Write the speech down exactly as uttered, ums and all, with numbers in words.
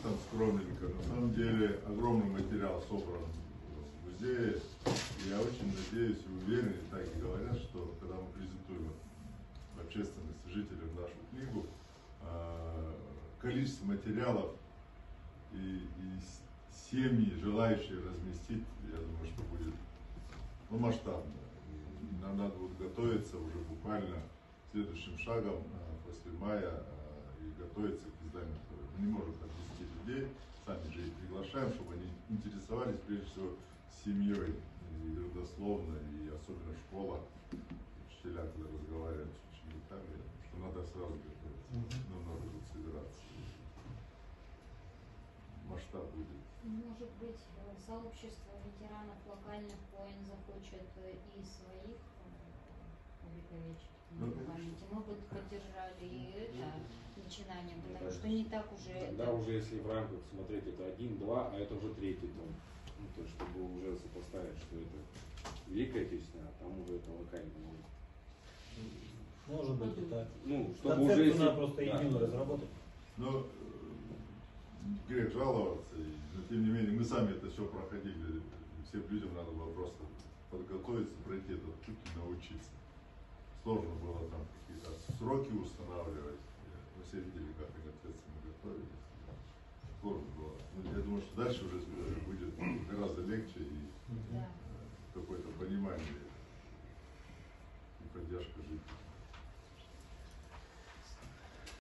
там скромненько. На самом деле огромный материал собран в музее. И я очень надеюсь и уверен, и так и говорят, что когда мы презентуем в общественности жителям нашу книгу, количество материалов и, и семьи, желающие разместить, я думаю, что будет ну, масштабно. И нам надо будет готовиться уже буквально следующим шагом после мая и готовиться к изданию. Мы не можем отвести людей, сами же их приглашаем, чтобы они интересовались прежде всего семьей, и родословно, и особенно школа, учителя, когда разговаривают с учениками, что надо сразу готовиться, но надо будет собираться. Масштаб будет. Может быть, сообщество ветеранов локальных войн захочет и своих увековечить памяти. Мы бы поддержали и это начинание, потому что не так уже. Тогда это... уже если в рамках смотреть это один, два, а это уже третий том. Ну, то есть, чтобы уже сопоставить, что это Великая Отечественная, а там уже это локальный войн. Может быть и так. Ну, чтобы концепцию уже если... надо просто да. единую разработать. Но грех жаловаться, и, но тем не менее мы сами это все проходили. Всем людям надо было просто подготовиться, пройти этот путь и научиться. Сложно было там какие-то сроки устанавливать. Мы все видели, как они ответственно готовились. Сложно было. Но я думаю, что дальше уже будет гораздо легче и да. какое-то понимание и поддержка жителей.